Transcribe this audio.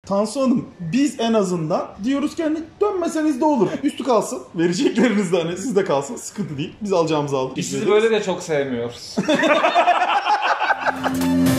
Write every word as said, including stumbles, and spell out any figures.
Tansu Hanım biz en azından diyoruz ki hani dönmeseniz de olur. Üstü kalsın. Verecekleriniz de hani sizde kalsın. Sıkıntı değil. Biz alacağımızı aldık. Biz sizi böyle de çok sevmiyoruz.